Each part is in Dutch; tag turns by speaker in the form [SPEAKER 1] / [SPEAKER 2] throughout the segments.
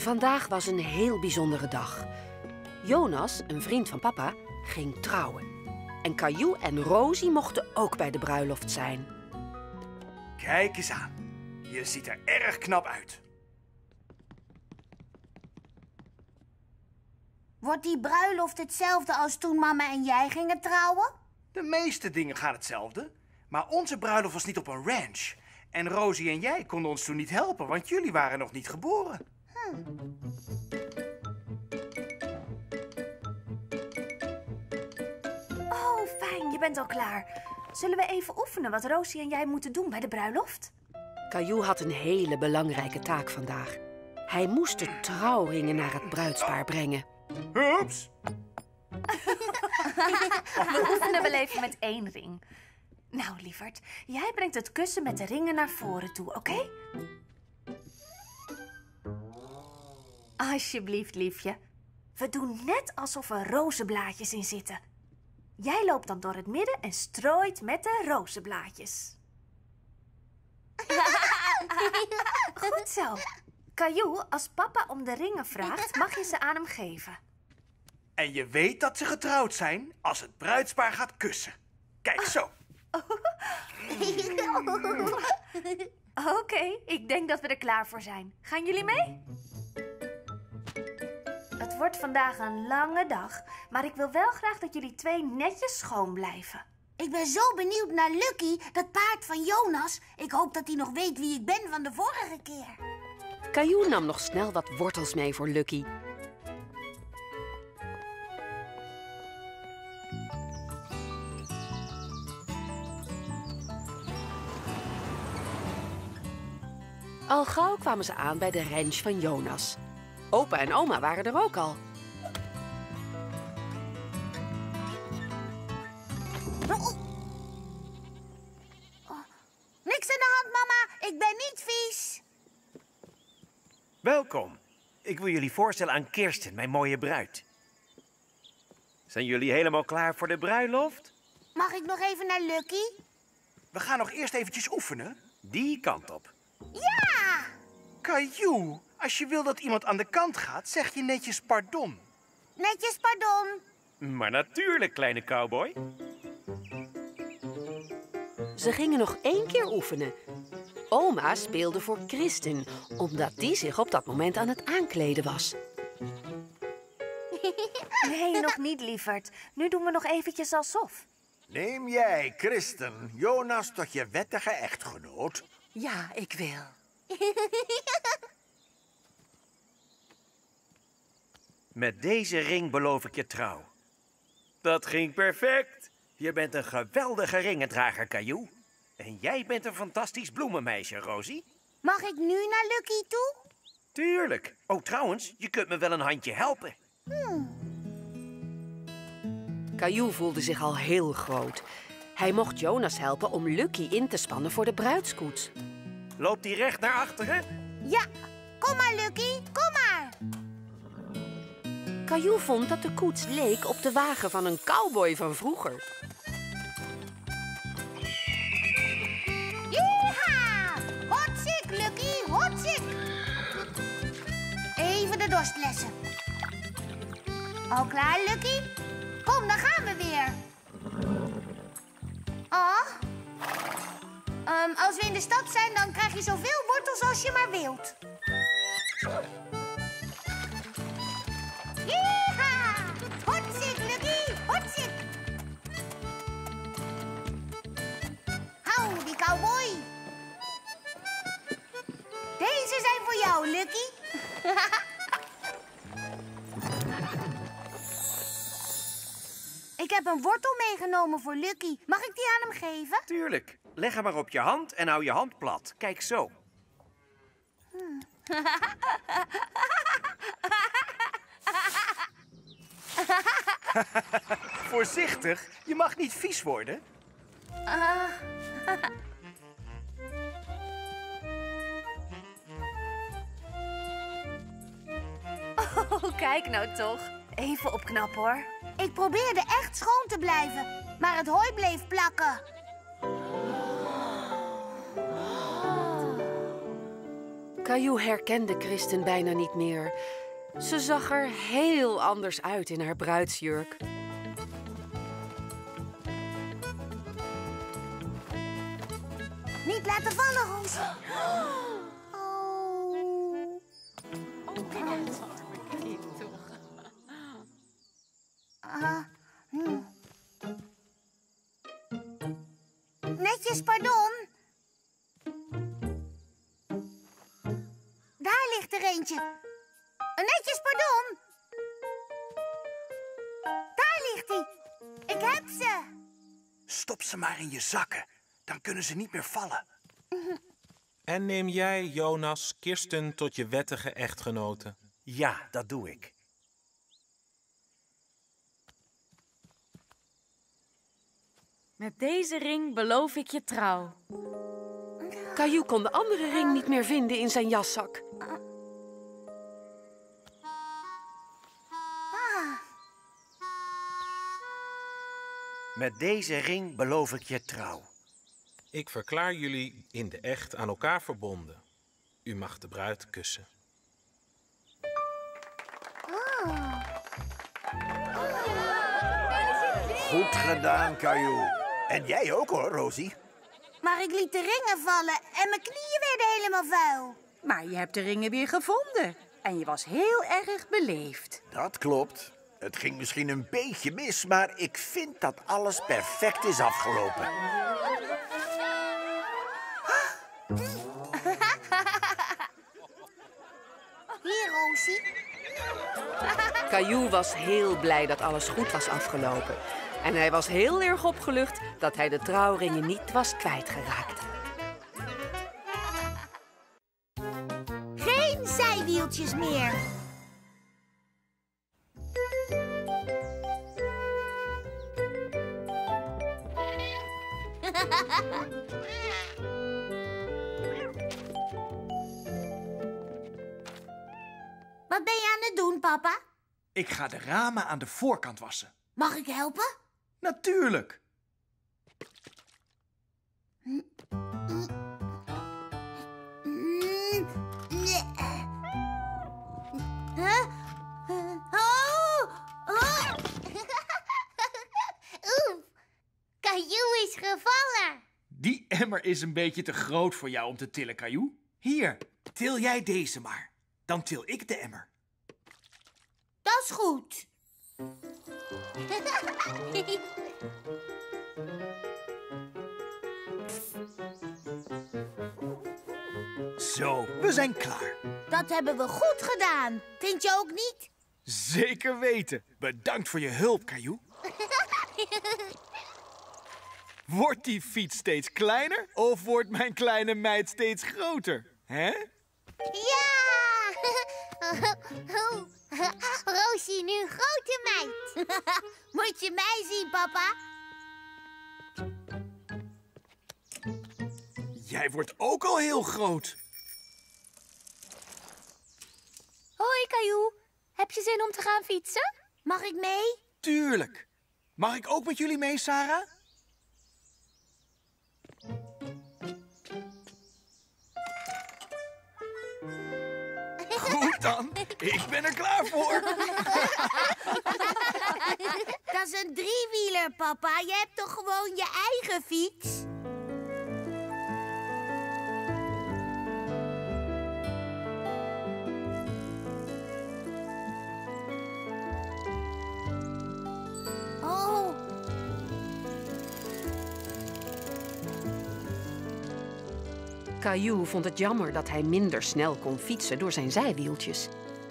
[SPEAKER 1] Vandaag was een heel bijzondere dag. Jonas, een vriend van papa, ging trouwen. En Caillou en Rosie mochten ook bij de bruiloft zijn.
[SPEAKER 2] Kijk eens aan. Je ziet er erg knap uit.
[SPEAKER 3] Wordt die bruiloft hetzelfde als toen mama en jij gingen trouwen?
[SPEAKER 2] De meeste dingen gaan hetzelfde. Maar onze bruiloft was niet op een ranch. En Rosie en jij konden ons toen niet helpen, want jullie waren nog niet geboren.
[SPEAKER 4] Oh, fijn, je bent al klaar. Zullen we even oefenen wat Rosie en jij moeten doen bij de bruiloft?
[SPEAKER 1] Caillou had een hele belangrijke taak vandaag. Hij moest de trouwringen naar het bruidspaar brengen.
[SPEAKER 2] Hups!
[SPEAKER 4] We oefenen wel even met 1 ring. Nou, lieverd, jij brengt het kussen met de ringen naar voren toe, oké? Alsjeblieft, liefje. We doen net alsof er rozenblaadjes in zitten. Jij loopt dan door het midden en strooit met de rozenblaadjes. Goed zo. Caillou, als papa om de ringen vraagt, mag je ze aan hem geven.
[SPEAKER 2] En je weet dat ze getrouwd zijn als het bruidspaar gaat kussen. Kijk zo.
[SPEAKER 4] Oké, ik denk dat we er klaar voor zijn. Gaan jullie mee? Het wordt vandaag een lange dag, maar ik wil wel graag dat jullie 2 netjes schoon blijven.
[SPEAKER 3] Ik ben zo benieuwd naar Lucky, dat paard van Jonas. Ik hoop dat hij nog weet wie ik ben van de vorige keer.
[SPEAKER 1] Caillou nam nog snel wat wortels mee voor Lucky. Al gauw kwamen ze aan bij de ranch van Jonas. Opa en oma waren er ook al.
[SPEAKER 3] Niks aan de hand, mama. Ik ben niet vies.
[SPEAKER 5] Welkom. Ik wil jullie voorstellen aan Kirsten, mijn mooie bruid. Zijn jullie helemaal klaar voor de bruiloft?
[SPEAKER 3] Mag ik nog even naar Lucky?
[SPEAKER 2] We gaan nog eerst eventjes oefenen.
[SPEAKER 5] Die kant op.
[SPEAKER 3] Ja!
[SPEAKER 2] Caillou, als je wil dat iemand aan de kant gaat, zeg je netjes pardon.
[SPEAKER 3] Netjes pardon.
[SPEAKER 5] Maar natuurlijk, kleine cowboy.
[SPEAKER 1] Ze gingen nog 1 keer oefenen. Oma speelde voor Kristen, omdat die zich op dat moment aan het aankleden was.
[SPEAKER 4] Nee, nog niet, lieverd. Nu doen we nog eventjes alsof.
[SPEAKER 6] Neem jij, Kristen, Jonas tot je wettige echtgenoot?
[SPEAKER 1] Ja, ik wil.
[SPEAKER 5] Met deze ring beloof ik je trouw. Dat ging perfect. Je bent een geweldige ringendrager, Caillou. En jij bent een fantastisch bloemenmeisje, Rosie.
[SPEAKER 3] Mag ik nu naar Lucky toe?
[SPEAKER 5] Tuurlijk. Oh, trouwens, je kunt me wel een handje helpen.
[SPEAKER 1] Caillou voelde zich al heel groot. Hij mocht Jonas helpen om Lucky in te spannen voor de bruidskoets.
[SPEAKER 5] Loopt die recht naar achteren?
[SPEAKER 3] Ja. Kom maar, Lucky. Kom maar.
[SPEAKER 1] Caillou vond dat de koets leek op de wagen van een cowboy van vroeger.
[SPEAKER 3] Yeeha! Hotsik, Lucky. Hotsik. Even de dorstlessen. Al klaar, Lucky? Kom, dan gaan we weer. Oh. Als we in de stad zijn, dan krijg je zoveel wortels als je maar wilt. Yeeha! Hotsik, Lucky! Hotsik! Hou, die cowboy! Deze zijn voor jou, Lucky. Ik heb een wortel meegenomen voor Lucky. Mag ik die aan hem geven?
[SPEAKER 5] Tuurlijk. Leg hem maar op je hand en hou je hand plat. Kijk zo.
[SPEAKER 2] Voorzichtig, je mag niet vies worden.
[SPEAKER 4] Oh, kijk nou toch. Even opknappen, hoor.
[SPEAKER 3] Ik probeerde echt schoon te blijven, maar het hooi bleef plakken.
[SPEAKER 1] Caillou herkende Kristen bijna niet meer. Ze zag er heel anders uit in haar bruidsjurk.
[SPEAKER 3] Niet laten vallen, Roos. Oh. Netjes, pardon. Daar ligt er eentje. Netjes, pardon. Daar ligt hij. Ik heb ze.
[SPEAKER 2] Stop ze maar in je zakken. Dan kunnen ze niet meer vallen.
[SPEAKER 7] En neem jij, Jonas, Kirsten tot je wettige echtgenote.
[SPEAKER 5] Ja, dat doe ik.
[SPEAKER 8] Met deze ring beloof ik je trouw.
[SPEAKER 1] Caillou kon de andere ring niet meer vinden in zijn jaszak.
[SPEAKER 5] Met deze ring beloof ik je trouw.
[SPEAKER 7] Ik verklaar jullie in de echt aan elkaar verbonden. U mag de bruid kussen.
[SPEAKER 6] Goed gedaan, Caillou. En jij ook hoor, Rosie.
[SPEAKER 3] Maar ik liet de ringen vallen en mijn knieën werden helemaal vuil.
[SPEAKER 9] Maar je hebt de ringen weer gevonden. En je was heel erg beleefd.
[SPEAKER 6] Dat klopt. Het ging misschien een beetje mis, maar ik vind dat alles perfect is afgelopen.
[SPEAKER 3] Hier, Rosie.
[SPEAKER 1] Caillou was heel blij dat alles goed was afgelopen. En hij was heel erg opgelucht dat hij de trouwringen niet was kwijtgeraakt.
[SPEAKER 3] Geen zijwieltjes meer. Wat ben je aan het doen, papa?
[SPEAKER 2] Ik ga de ramen aan de voorkant wassen.
[SPEAKER 3] Mag ik helpen?
[SPEAKER 2] Natuurlijk.
[SPEAKER 3] Huh? Oh! Oh! Oef, Caillou is gevallen.
[SPEAKER 2] Die emmer is een beetje te groot voor jou om te tillen, Caillou. Hier, til jij deze maar. Dan til ik de emmer.
[SPEAKER 3] Dat is goed.
[SPEAKER 2] Zo, we zijn klaar.
[SPEAKER 3] Dat hebben we goed gedaan. Vind je ook niet?
[SPEAKER 2] Zeker weten. Bedankt voor je hulp, Caillou. Wordt die fiets steeds kleiner of wordt mijn kleine meid steeds groter? Hè?
[SPEAKER 3] Ja! Rosie, nu een grote meid. Moet je mij zien, papa?
[SPEAKER 2] Jij wordt ook al heel groot.
[SPEAKER 4] Hoi, Caillou. Heb je zin om te gaan fietsen?
[SPEAKER 3] Mag ik mee?
[SPEAKER 2] Tuurlijk. Mag ik ook met jullie mee, Sarah? Goed dan. Ik ben er klaar voor.
[SPEAKER 3] Dat is een driewieler, papa. Je hebt toch gewoon je eigen fiets? Oh.
[SPEAKER 1] Caillou vond het jammer dat hij minder snel kon fietsen door zijn zijwieltjes.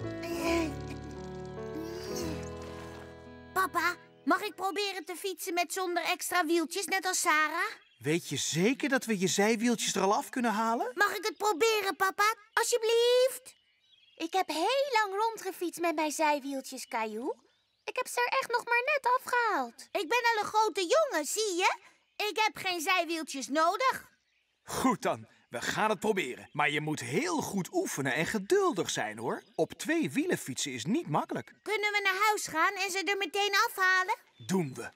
[SPEAKER 3] Papa, mag ik proberen te fietsen met zonder extra wieltjes, net als Sarah?
[SPEAKER 2] Weet je zeker dat we je zijwieltjes er al af kunnen halen?
[SPEAKER 3] Mag ik het proberen, papa? Alsjeblieft.
[SPEAKER 4] Ik heb heel lang rondgefietst met mijn zijwieltjes, Caillou. Ik heb ze er echt nog maar net afgehaald.
[SPEAKER 3] Ik ben al een grote jongen, zie je? Ik heb geen zijwieltjes nodig.
[SPEAKER 2] Goed dan. We gaan het proberen. Maar je moet heel goed oefenen en geduldig zijn, hoor. Op 2 wielen fietsen is niet makkelijk.
[SPEAKER 3] Kunnen we naar huis gaan en ze er meteen afhalen?
[SPEAKER 2] Doen we.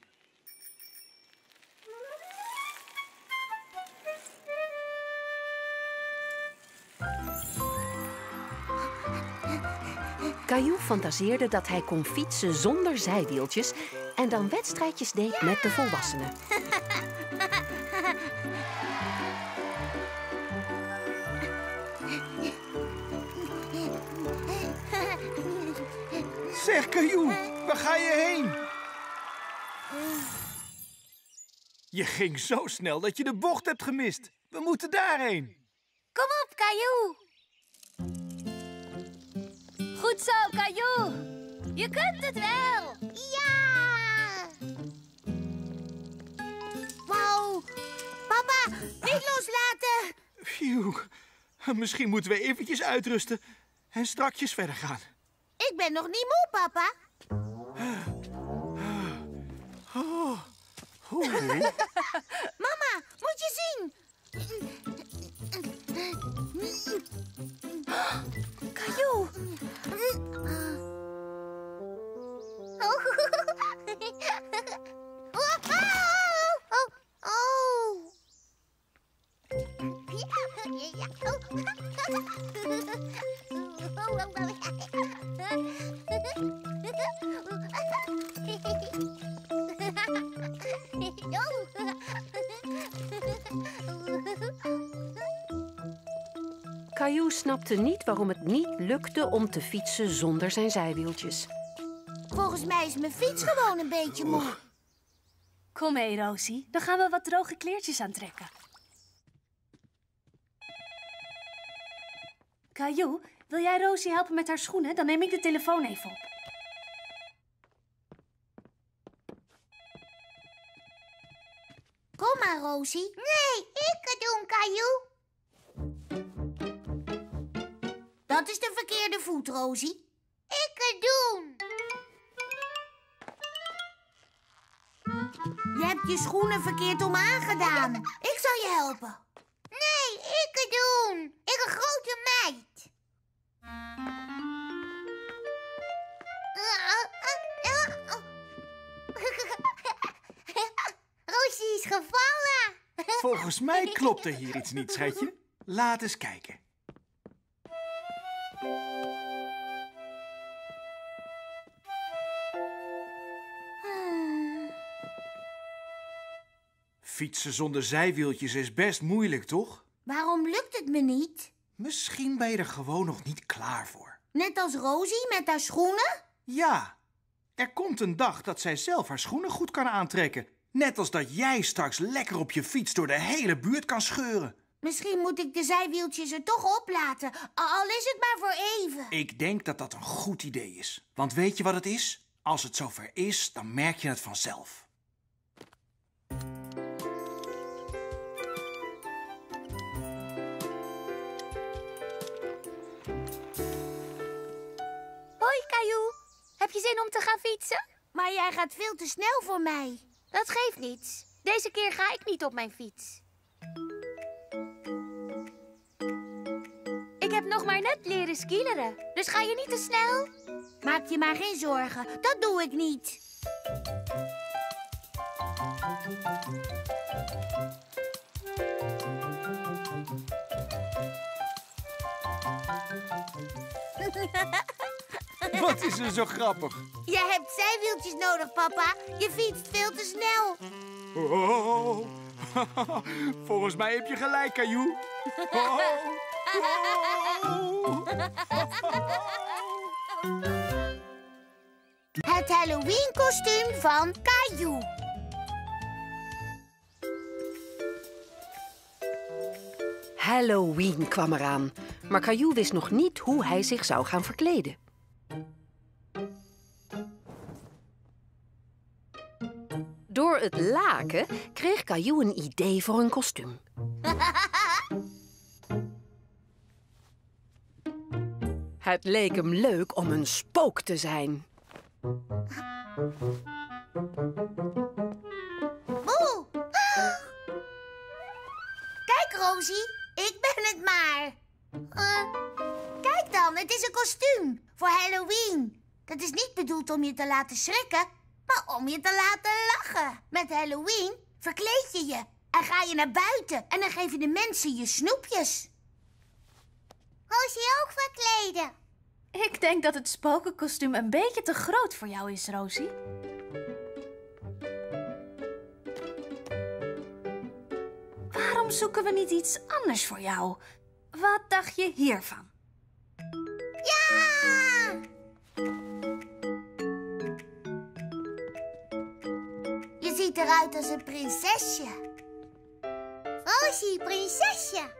[SPEAKER 1] Caillou fantaseerde dat hij kon fietsen zonder zijwieltjes en dan wedstrijdjes deed met de volwassenen.
[SPEAKER 2] Zeg, Caillou, waar ga je heen? Je ging zo snel dat je de bocht hebt gemist. We moeten daarheen.
[SPEAKER 3] Kom op, Caillou.
[SPEAKER 8] Goed zo, Caillou.
[SPEAKER 3] Je kunt het wel. Ja! Wow. Papa, niet loslaten.
[SPEAKER 2] Phew. Misschien moeten we eventjes uitrusten en strakjes verder gaan.
[SPEAKER 3] Ik ben nog niet moe, papa. Mama, moet je zien.
[SPEAKER 4] Caillou!
[SPEAKER 1] Caillou snapte niet waarom het niet lukte om te fietsen zonder zijn zijwieltjes.
[SPEAKER 3] Volgens mij is mijn fiets gewoon een beetje moe.
[SPEAKER 4] Kom mee, Rosie. Dan gaan we wat droge kleertjes aantrekken. Caillou, wil jij Rosie helpen met haar schoenen? Dan neem ik de telefoon even op.
[SPEAKER 3] Kom maar, Rosie. Nee, ik het doen, Caillou. Dat is de verkeerde voet, Rosie. Ik het doen. Je hebt je schoenen verkeerd om aangedaan. Ik zal je helpen. Nee, ik het doen. Ik een grote meid. Rosie is gevallen.
[SPEAKER 2] Volgens mij klopt er hier iets niet, schatje. Laat eens kijken. Fietsen zonder zijwieltjes is best moeilijk, toch?
[SPEAKER 3] Waarom lukt het me niet?
[SPEAKER 2] Misschien ben je er gewoon nog niet klaar voor.
[SPEAKER 3] Net als Rosie met haar schoenen?
[SPEAKER 2] Ja, er komt een dag dat zij zelf haar schoenen goed kan aantrekken. Net als dat jij straks lekker op je fiets door de hele buurt kan scheuren.
[SPEAKER 3] Misschien moet ik de zijwieltjes er toch op laten, al is het maar voor even.
[SPEAKER 2] Ik denk dat dat een goed idee is. Want weet je wat het is? Als het zover is, dan merk je het vanzelf.
[SPEAKER 3] Hoi, Caillou. Heb je zin om te gaan fietsen? Maar jij gaat veel te snel voor mij. Dat geeft niets. Deze keer ga ik niet op mijn fiets. Ik heb nog maar net leren skileren, dus ga je niet te snel? Maak je maar geen zorgen, dat doe ik niet.
[SPEAKER 2] Wat is er zo grappig?
[SPEAKER 3] Je hebt zijwieltjes nodig, papa. Je fietst veel te snel.
[SPEAKER 2] Oh, volgens mij heb je gelijk, Caillou. Oh, oh.
[SPEAKER 3] Het Halloween-kostuum van Caillou.
[SPEAKER 1] Halloween kwam eraan, maar Caillou wist nog niet hoe hij zich zou gaan verkleden. Door het laken kreeg Caillou een idee voor een kostuum. Het leek hem leuk om een spook te zijn.
[SPEAKER 3] Boe! Kijk, Rosie, ik ben het maar. Kijk dan, het is een kostuum voor Halloween. Dat is niet bedoeld om je te laten schrikken, maar om je te laten lachen. Met Halloween verkleed je je en ga je naar buiten en dan geef je de mensen je snoepjes. Rosie ook verkleden.
[SPEAKER 4] Ik denk dat het spokenkostuum een beetje te groot voor jou is, Rosie. Waarom zoeken we niet iets anders voor jou? Wat dacht je hiervan?
[SPEAKER 3] Ja! Je ziet eruit als een prinsesje. Rosie, prinsesje.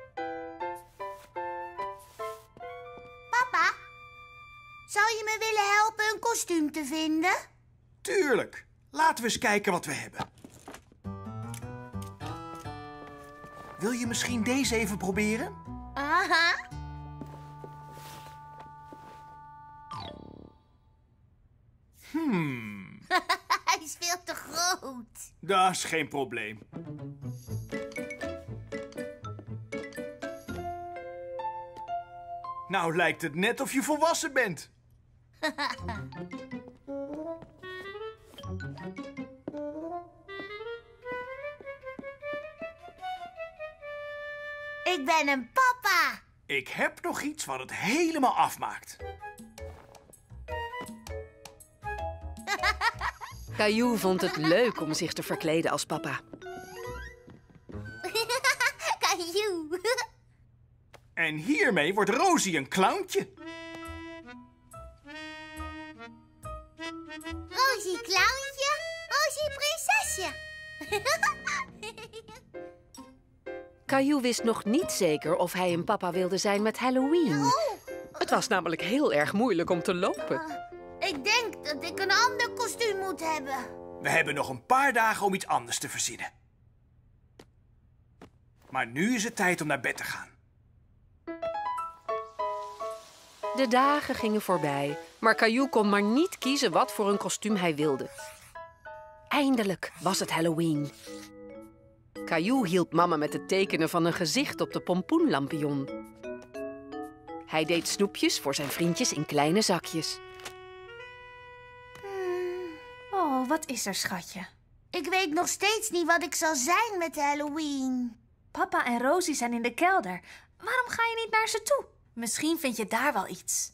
[SPEAKER 3] Papa, zou je me willen helpen een kostuum te vinden?
[SPEAKER 2] Tuurlijk. Laten we eens kijken wat we hebben. Wil je misschien deze even proberen?
[SPEAKER 3] Aha. Hij is veel te groot.
[SPEAKER 2] Dat is geen probleem. Nou lijkt het net of je volwassen bent.
[SPEAKER 3] Ik ben een papa.
[SPEAKER 2] Ik heb nog iets wat het helemaal afmaakt.
[SPEAKER 1] Caillou vond het leuk om zich te verkleden als papa.
[SPEAKER 3] Caillou.
[SPEAKER 2] En hiermee wordt Rosie een clowntje.
[SPEAKER 3] Rosie clowntje, Rosie prinsesje.
[SPEAKER 1] Caillou wist nog niet zeker of hij een papa wilde zijn met Halloween. Het was namelijk heel erg moeilijk om te lopen.
[SPEAKER 3] Ik denk dat ik een ander kostuum moet hebben.
[SPEAKER 2] We hebben nog een paar dagen om iets anders te verzinnen. Maar nu is het tijd om naar bed te gaan.
[SPEAKER 1] De dagen gingen voorbij, maar Caillou kon maar niet kiezen wat voor een kostuum hij wilde. Eindelijk was het Halloween. Caillou hielp mama met het tekenen van een gezicht op de pompoenlampion. Hij deed snoepjes voor zijn vriendjes in kleine zakjes.
[SPEAKER 4] Oh, wat is er, schatje?
[SPEAKER 3] Ik weet nog steeds niet wat ik zal zijn met Halloween.
[SPEAKER 4] Papa en Rosie zijn in de kelder. Waarom ga je niet naar ze toe? Misschien vind je daar wel iets.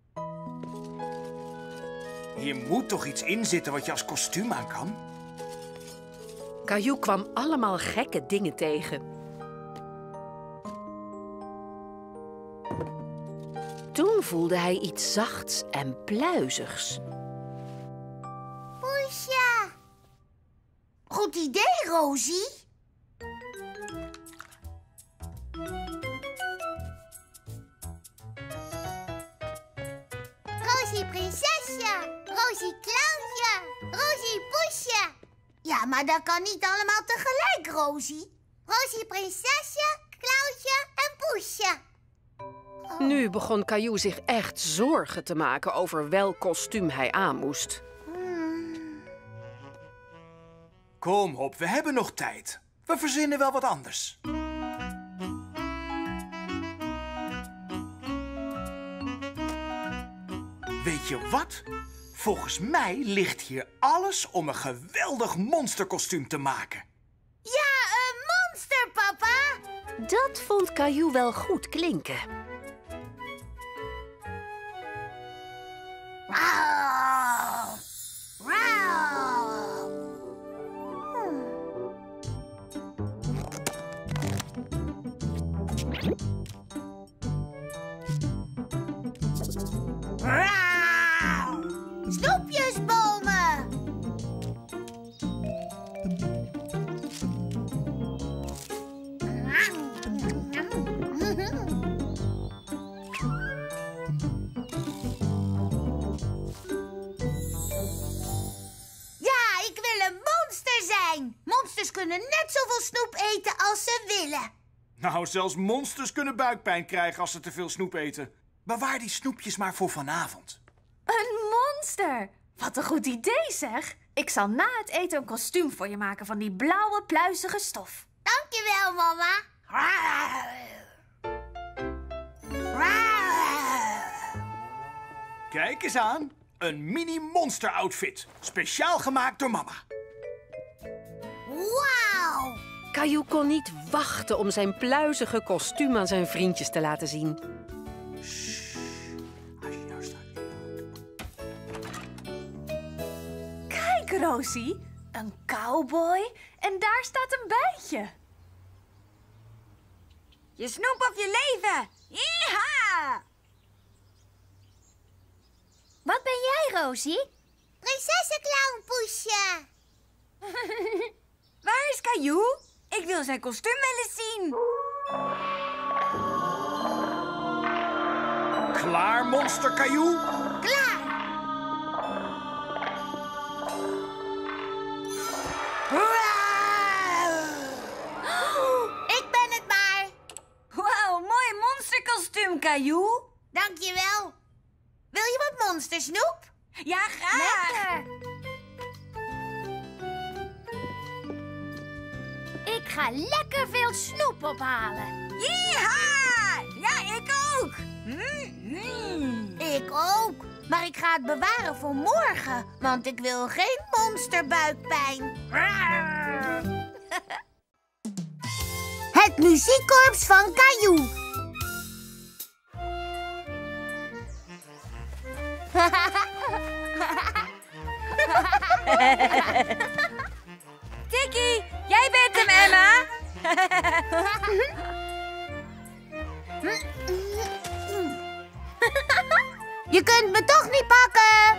[SPEAKER 2] Hier moet toch iets in zitten wat je als kostuum aan kan?
[SPEAKER 1] Caillou kwam allemaal gekke dingen tegen. Toen voelde hij iets zachts en pluizigs.
[SPEAKER 3] Poesje. Goed idee, Rosie. Rosie prinsesje, Rosie clowntje, Rosie poesje. Ja, maar dat kan niet allemaal tegelijk, Rosie. Rosie prinsesje, clowntje en poesje.
[SPEAKER 1] Nu begon Caillou zich echt zorgen te maken over welk kostuum hij aan moest.
[SPEAKER 2] Kom op, we hebben nog tijd. We verzinnen wel wat anders. Weet je wat? Volgens mij ligt hier alles om een geweldig monsterkostuum te maken.
[SPEAKER 3] Ja, een monster, papa.
[SPEAKER 1] Dat vond Caillou wel goed klinken.
[SPEAKER 3] Rauw. Rauw. Rauw. Snoepjesbomen. Ja, ik wil een monster zijn. Monsters kunnen net zoveel snoep eten als ze willen.
[SPEAKER 2] Nou, zelfs monsters kunnen buikpijn krijgen als ze te veel snoep eten. Bewaar die snoepjes maar voor vanavond.
[SPEAKER 4] Een monster! Wat een goed idee, zeg. Ik zal na het eten een kostuum voor je maken van die blauwe, pluizige stof.
[SPEAKER 3] Dankjewel, mama.
[SPEAKER 2] Kijk eens aan. Een mini-monster-outfit. Speciaal gemaakt door mama.
[SPEAKER 3] Wauw.
[SPEAKER 1] Caillou kon niet wachten om zijn pluizige kostuum aan zijn vriendjes te laten zien.
[SPEAKER 2] Als je nou
[SPEAKER 4] Rosie. Een cowboy en daar staat een bijtje.
[SPEAKER 10] Je snoep of je leven. Yeeha!
[SPEAKER 3] Wat ben jij, Rosie? Prinsessenclownpoesje.
[SPEAKER 10] Waar is Caillou? Ik wil zijn kostuum wel eens zien.
[SPEAKER 2] Klaar, monster Caillou?
[SPEAKER 3] Klaar. Ik ben het maar.
[SPEAKER 10] Wauw, mooi monsterkostuum, Caillou.
[SPEAKER 3] Dankjewel. Wil je wat monstersnoep?
[SPEAKER 10] Ja, graag.
[SPEAKER 3] Lekker. Ik ga lekker veel snoep ophalen.
[SPEAKER 10] Yeeha! Ja, ik ook.
[SPEAKER 3] Ik ook. Maar ik ga het bewaren voor morgen, want ik wil geen monsterbuikpijn. Het muziekkorps van Caillou.
[SPEAKER 10] Tikkie, jij bent hem, Emma.
[SPEAKER 3] Je kunt me toch niet pakken.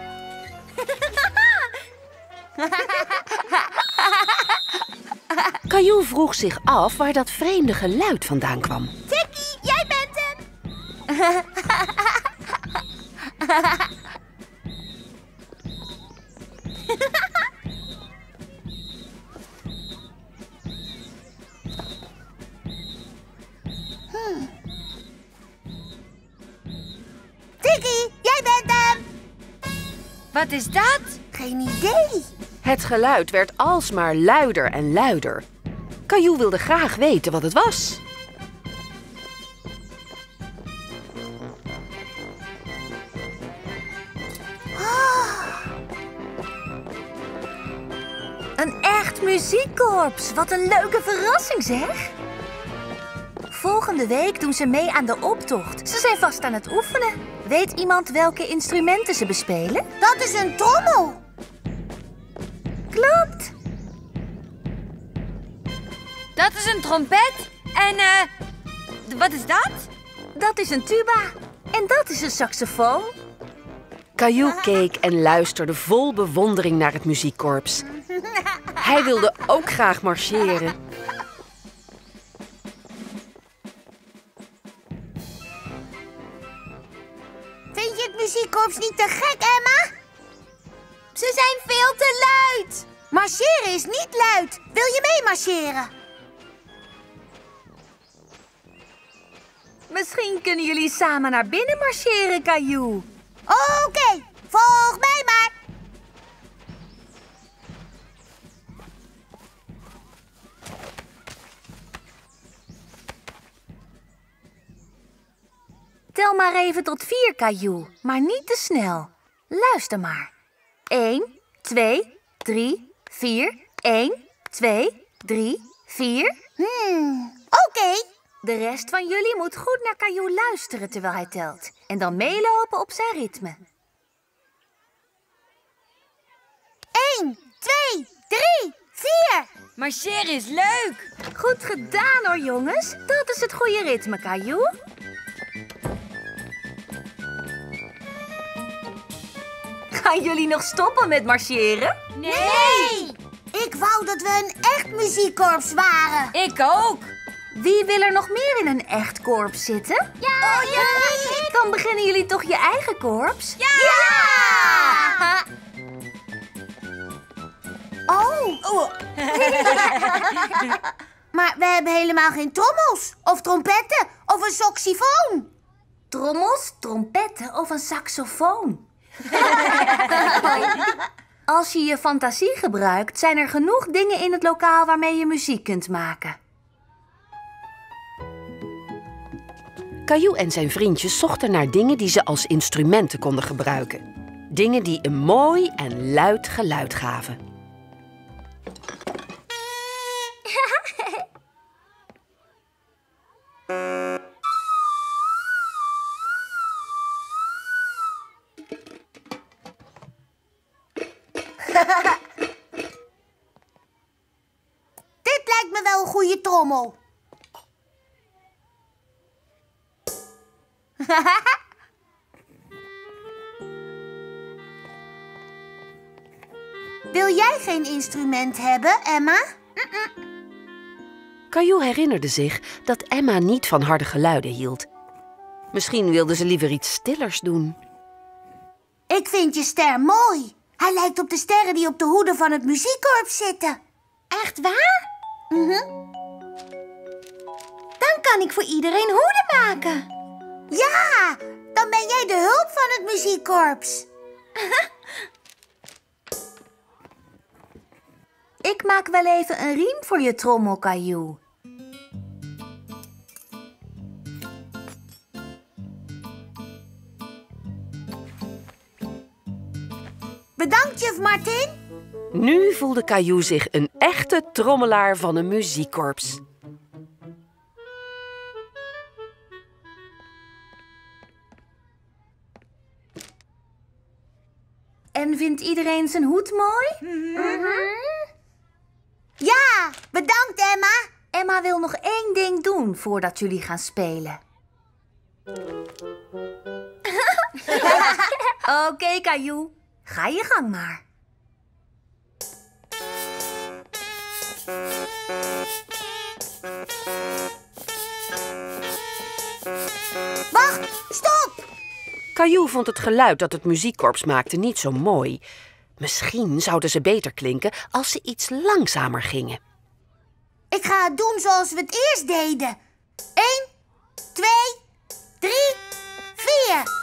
[SPEAKER 1] Caillou vroeg zich af waar dat vreemde geluid vandaan kwam.
[SPEAKER 3] Tikkie, jij bent hem. Tikkie, jij bent hem.
[SPEAKER 10] Wat is dat?
[SPEAKER 3] Geen idee.
[SPEAKER 1] Het geluid werd alsmaar luider en luider. Caillou wilde graag weten wat het was.
[SPEAKER 4] Een echt muziekkorps. Wat een leuke verrassing, zeg. Volgende week doen ze mee aan de optocht. Ze zijn vast aan het oefenen. Weet iemand welke instrumenten ze bespelen?
[SPEAKER 3] Dat is een trommel.
[SPEAKER 4] Klopt.
[SPEAKER 10] Dat is een trompet. En, wat is dat?
[SPEAKER 4] Dat is een tuba. En dat is een saxofoon.
[SPEAKER 1] Caillou keek en luisterde vol bewondering naar het muziekkorps. Hij wilde ook graag marcheren.
[SPEAKER 3] Vind je het muziekkorps niet te gek, Emma? Ze zijn veel te luid. Marcheren is niet luid. Wil je mee marcheren?
[SPEAKER 4] Misschien kunnen jullie samen naar binnen marcheren, Caillou.
[SPEAKER 3] Oké, volg mij maar.
[SPEAKER 4] Tel maar even tot 4, Caillou, maar niet te snel. Luister maar. 1, 2, 3, 4. 1, 2, 3, 4.
[SPEAKER 3] Oké.
[SPEAKER 4] De rest van jullie moet goed naar Caillou luisteren terwijl hij telt. En dan meelopen op zijn ritme.
[SPEAKER 3] 1, 2, 3, 4.
[SPEAKER 10] Marcheren is leuk.
[SPEAKER 4] Goed gedaan hoor, jongens. Dat is het goede ritme, Caillou. Gaan jullie nog stoppen met marcheren?
[SPEAKER 3] Nee! Ik wou dat we een echt muziekkorps waren.
[SPEAKER 10] Ik ook.
[SPEAKER 4] Wie wil er nog meer in een echt korps zitten?
[SPEAKER 3] Ja!
[SPEAKER 4] Dan beginnen jullie toch je eigen korps?
[SPEAKER 3] Ja! Oh! Maar we hebben helemaal geen trommels, of trompetten, of een saxofoon.
[SPEAKER 4] Trommels, trompetten of een saxofoon? Als je je fantasie gebruikt, zijn er genoeg dingen in het lokaal waarmee je muziek kunt maken.
[SPEAKER 1] Caillou en zijn vriendjes zochten naar dingen die ze als instrumenten konden gebruiken. Dingen die een mooi en luid geluid gaven.
[SPEAKER 3] trommel. Wil jij geen instrument hebben, Emma?
[SPEAKER 1] Caillou herinnerde zich dat Emma niet van harde geluiden hield. Misschien wilde ze liever iets stillers doen.
[SPEAKER 3] Ik vind je ster mooi. Hij lijkt op de sterren die op de hoeden van het muziekkorps zitten.
[SPEAKER 4] Echt waar? Dan kan ik voor iedereen hoeden maken.
[SPEAKER 3] Ja, dan ben jij de hulp van het muziekkorps.
[SPEAKER 4] Ik maak wel even een riem voor je trommel, Caillou.
[SPEAKER 3] Bedankt, juf Martin.
[SPEAKER 1] Nu voelde Caillou zich een echte trommelaar van een muziekkorps.
[SPEAKER 4] En vindt iedereen zijn hoed mooi?
[SPEAKER 3] Ja, bedankt, Emma.
[SPEAKER 4] Emma wil nog 1 ding doen voordat jullie gaan spelen. Oké, Caillou. Ga je gang maar.
[SPEAKER 3] Wacht, stop!
[SPEAKER 1] Caillou vond het geluid dat het muziekkorps maakte niet zo mooi. Misschien zouden ze beter klinken als ze iets langzamer gingen.
[SPEAKER 3] Ik ga het doen zoals we het eerst deden. 1, 2, 3, 4.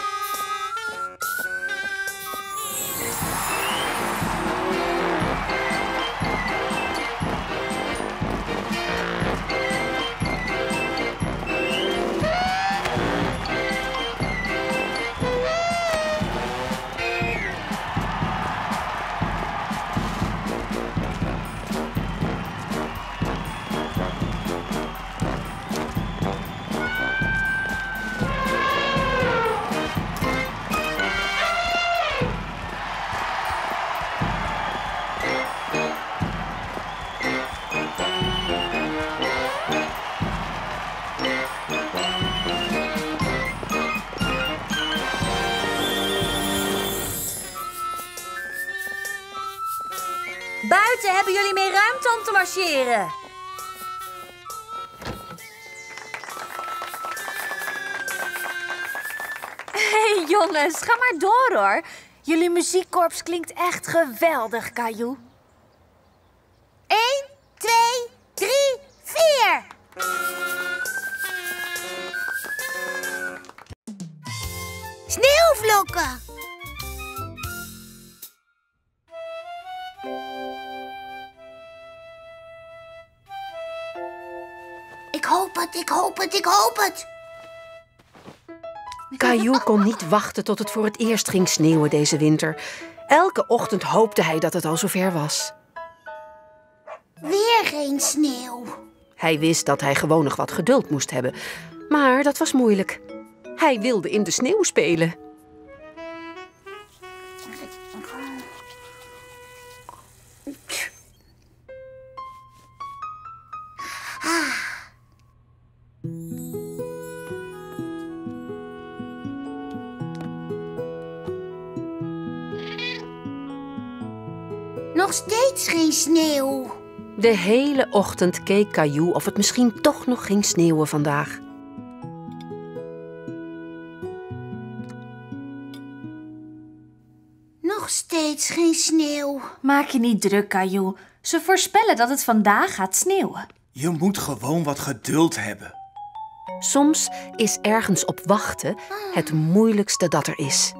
[SPEAKER 4] Buiten hebben jullie meer ruimte om te marcheren.
[SPEAKER 8] Hey jongens, ga maar door hoor. Jullie muziekkorps klinkt echt geweldig, Caillou.
[SPEAKER 3] 1, 2, 3, 4. Sneeuwvlokken. Ik hoop het, ik hoop het, ik hoop het.
[SPEAKER 1] Caillou kon niet wachten tot het voor het eerst ging sneeuwen deze winter. Elke ochtend hoopte hij dat het al zover was.
[SPEAKER 3] Weer geen sneeuw.
[SPEAKER 1] Hij wist dat hij gewoon nog wat geduld moest hebben. Maar dat was moeilijk. Hij wilde in de sneeuw spelen.
[SPEAKER 3] Nog steeds geen sneeuw.
[SPEAKER 1] De hele ochtend keek Caillou of het misschien toch nog ging sneeuwen vandaag.
[SPEAKER 3] Nog steeds geen sneeuw.
[SPEAKER 8] Maak je niet druk, Caillou. Ze voorspellen dat het vandaag gaat sneeuwen.
[SPEAKER 2] Je moet gewoon wat geduld hebben.
[SPEAKER 1] Soms is ergens op wachten het moeilijkste dat er is.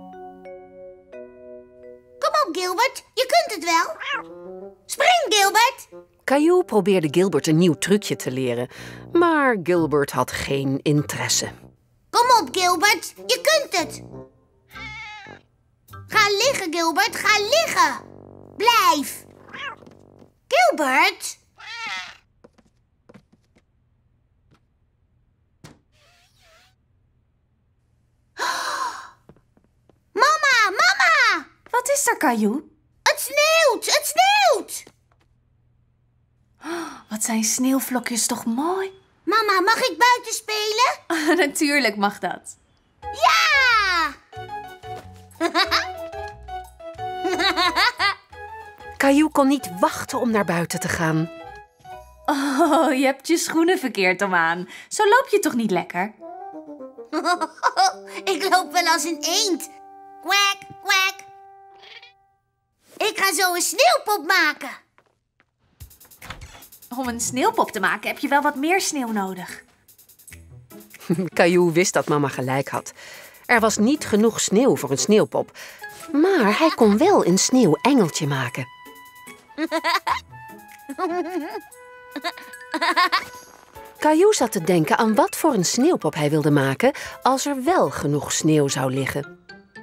[SPEAKER 3] Kom op, Gilbert. Je kunt het wel. Spring, Gilbert.
[SPEAKER 1] Caillou probeerde Gilbert een nieuw trucje te leren, maar Gilbert had geen interesse.
[SPEAKER 3] Kom op, Gilbert. Je kunt het. Ga liggen, Gilbert. Ga liggen. Blijf. Gilbert. Mama, mama.
[SPEAKER 8] Wat is er, Caillou?
[SPEAKER 3] Het sneeuwt, het sneeuwt.
[SPEAKER 8] Wat Wat zijn sneeuwvlokjes toch mooi?
[SPEAKER 3] Mama, mag ik buiten spelen?
[SPEAKER 8] Natuurlijk mag dat.
[SPEAKER 3] Ja!
[SPEAKER 1] Caillou kon niet wachten om naar buiten te gaan.
[SPEAKER 8] Oh, je hebt je schoenen verkeerd om aan. Zo loop je toch niet lekker?
[SPEAKER 3] Ik loop wel als een eend. Kwak, kwak. Ik ga zo een sneeuwpop maken.
[SPEAKER 8] Om een sneeuwpop te maken heb je wel wat meer sneeuw nodig.
[SPEAKER 1] Caillou wist dat mama gelijk had. Er was niet genoeg sneeuw voor een sneeuwpop. Maar hij kon wel een sneeuwengeltje maken. Caillou zat te denken aan wat voor een sneeuwpop hij wilde maken als er wel genoeg sneeuw zou liggen.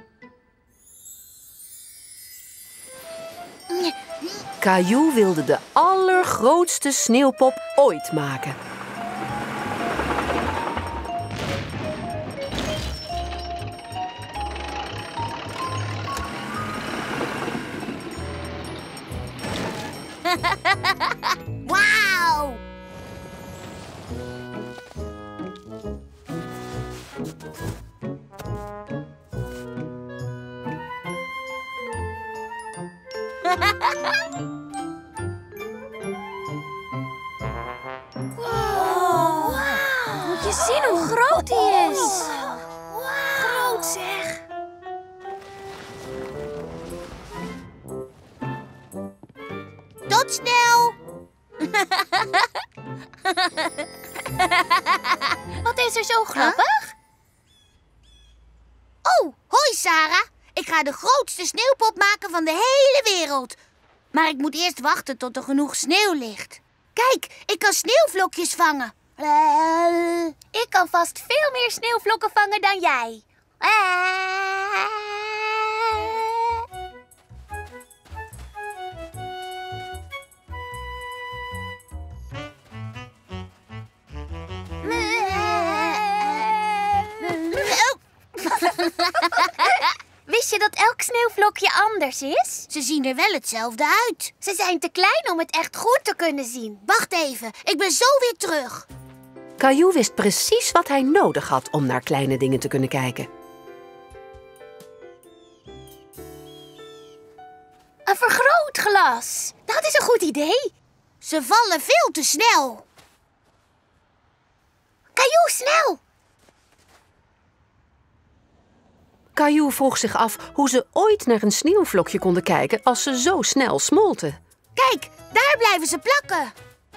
[SPEAKER 1] Caillou wilde de allergrootste sneeuwpop ooit maken.
[SPEAKER 3] Wauw!
[SPEAKER 10] Moet je zien hoe groot die is.
[SPEAKER 8] Groot zeg.
[SPEAKER 3] Tot snel!
[SPEAKER 10] Wat is er zo grappig?
[SPEAKER 3] Oh, hoi Sarah. Ik ga de grootste sneeuwpop maken van de hele wereld. Maar ik moet eerst wachten tot er genoeg sneeuw ligt. Kijk, ik kan sneeuwvlokjes vangen.
[SPEAKER 10] Ik kan vast veel meer sneeuwvlokken vangen dan jij. Wist je dat elk sneeuwvlokje anders is?
[SPEAKER 3] Ze zien er wel hetzelfde uit.
[SPEAKER 10] Ze zijn te klein om het echt goed te kunnen zien.
[SPEAKER 3] Wacht even, ik ben zo weer terug.
[SPEAKER 1] Caillou wist precies wat hij nodig had om naar kleine dingen te kunnen kijken.
[SPEAKER 10] Een vergrootglas. Dat is een goed idee.
[SPEAKER 3] Ze vallen veel te snel.
[SPEAKER 10] Caillou, snel!
[SPEAKER 1] Caillou vroeg zich af hoe ze ooit naar een sneeuwvlokje konden kijken als ze zo snel smolten.
[SPEAKER 3] Kijk, daar blijven ze plakken.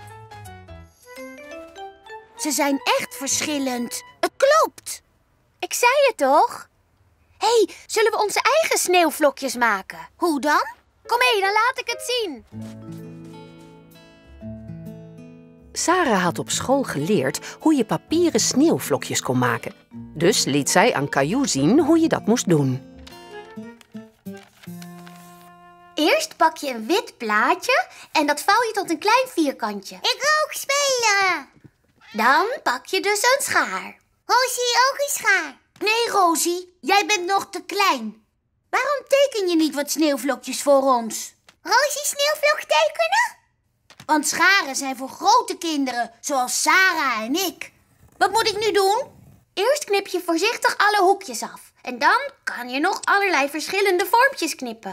[SPEAKER 3] Ze zijn echt verschillend. Het klopt.
[SPEAKER 10] Ik zei het toch? Hé, zullen we onze eigen sneeuwvlokjes maken?
[SPEAKER 3] Hoe dan?
[SPEAKER 10] Kom mee, dan laat ik het zien.
[SPEAKER 1] Sarah had op school geleerd hoe je papieren sneeuwvlokjes kon maken. Dus liet zij aan Caillou zien hoe je dat moest doen.
[SPEAKER 10] Eerst pak je een wit plaatje en dat vouw je tot een klein vierkantje.
[SPEAKER 3] Ik wil ook spelen.
[SPEAKER 10] Dan pak je dus een schaar.
[SPEAKER 3] Rosie, ook een schaar. Nee, Rosie, jij bent nog te klein. Waarom teken je niet wat sneeuwvlokjes voor ons? Rosie sneeuwvlok tekenen? Want scharen zijn voor grote kinderen, zoals Sarah en ik. Wat moet ik nu doen?
[SPEAKER 10] Eerst knip je voorzichtig alle hoekjes af. En dan kan je nog allerlei verschillende vormpjes knippen.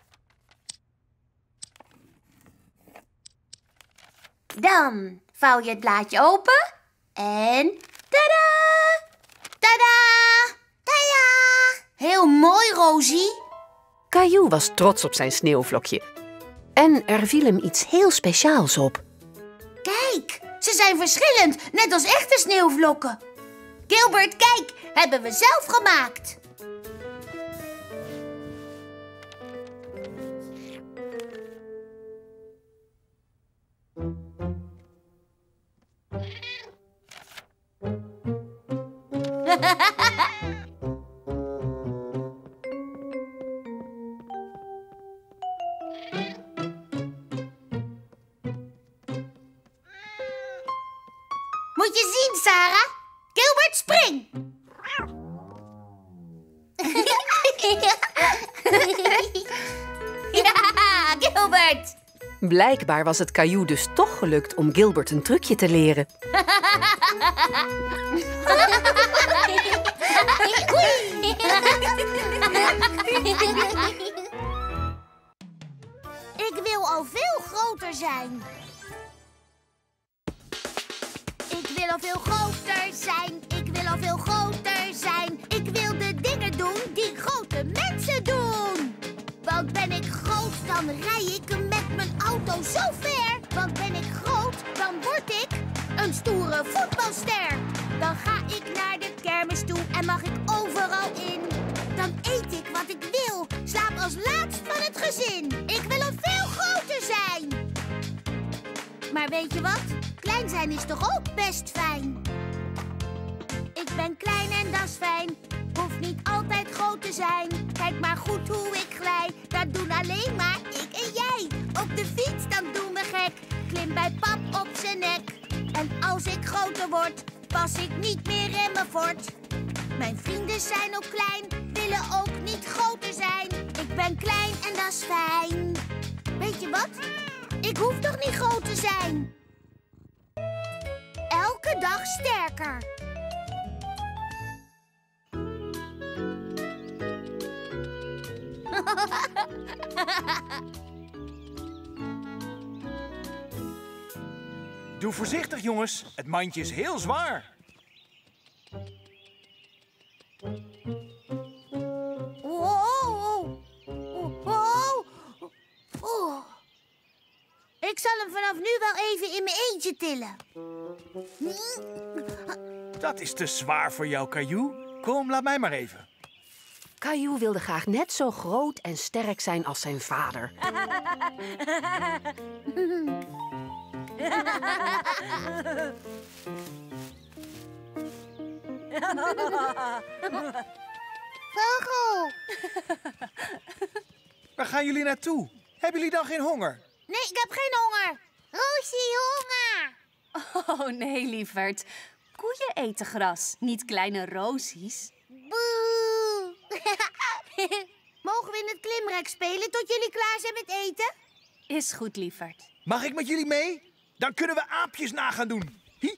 [SPEAKER 10] Dan vouw je het blaadje open en tada!
[SPEAKER 3] Tada! Tada! Heel mooi, Rosie.
[SPEAKER 1] Caillou was trots op zijn sneeuwvlokje. En er viel hem iets heel speciaals op.
[SPEAKER 3] Kijk, ze zijn verschillend, net als echte sneeuwvlokken. Gilbert, kijk, hebben we zelf gemaakt. Moet je zien, Sarah. Gilbert, spring!
[SPEAKER 10] Ja, Gilbert!
[SPEAKER 1] Blijkbaar was het Caillou dus toch gelukt om Gilbert een trucje te leren.
[SPEAKER 3] Ik wil al veel groter zijn. Ik wil al veel groter zijn. Ik wil al veel groter zijn. Ik wil de dingen doen die grote mensen doen. Want ben ik groot, dan rij ik met mijn auto zo ver. Want ben ik groot, dan word ik een stoere voetbalster. Dan ga ik naar de kermis toe en mag ik overal in. Dan eet ik wat ik wil, slaap als laatst van het gezin. Ik wil al veel groter zijn. Maar weet je wat? Klein zijn is toch ook best fijn? Ik ben klein en dat is fijn. Hoeft niet altijd groot te zijn. Kijk maar goed hoe ik glij. Dat doen alleen maar ik en jij. Op de fiets, dan doen we gek. Klim bij pap op zijn nek. En als ik groter word, pas ik niet meer in mijn fort. Mijn vrienden zijn ook klein, willen ook niet groter zijn. Ik ben klein en dat is fijn. Weet je wat? Ik hoef toch niet groot te zijn? Elke dag sterker.
[SPEAKER 2] Doe voorzichtig, jongens. Het mandje is heel zwaar.
[SPEAKER 3] Wow. Wow. Oh. Ik zal hem vanaf nu wel even in mijn eentje tillen.
[SPEAKER 2] Dat is te zwaar voor jou, Caillou. Kom, laat mij maar even.
[SPEAKER 1] Caillou wilde graag net zo groot en sterk zijn als zijn vader.
[SPEAKER 3] Vogel.
[SPEAKER 2] Waar gaan jullie naartoe? Hebben jullie dan geen honger?
[SPEAKER 3] Nee, ik heb geen honger. Rosie, honger.
[SPEAKER 8] Oh nee, lieverd. Koeien eten gras, niet kleine Rosies.
[SPEAKER 3] Boe. Mogen we in het klimrek spelen tot jullie klaar zijn met eten?
[SPEAKER 8] Is goed, lieverd.
[SPEAKER 2] Mag ik met jullie mee? Dan kunnen we aapjes na gaan doen.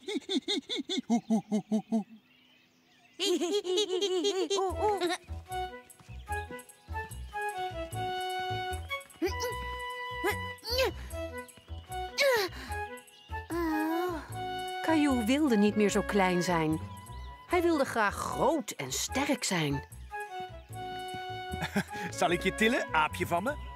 [SPEAKER 1] Caillou wilde niet meer zo klein zijn. Hij wilde graag groot en sterk zijn.
[SPEAKER 2] Zal ik je tillen, aapje van me?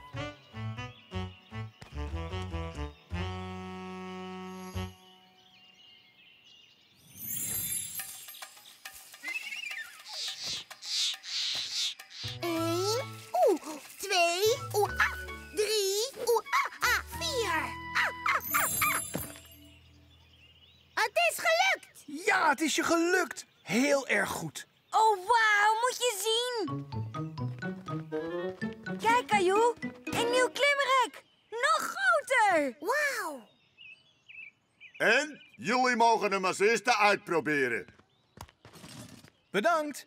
[SPEAKER 2] Ja, het is je gelukt. Heel erg goed.
[SPEAKER 4] Oh, wauw, moet je zien. Kijk, Caillou, een nieuw klimrek. Nog groter.
[SPEAKER 3] Wauw.
[SPEAKER 11] En jullie mogen hem als eerste uitproberen.
[SPEAKER 2] Bedankt.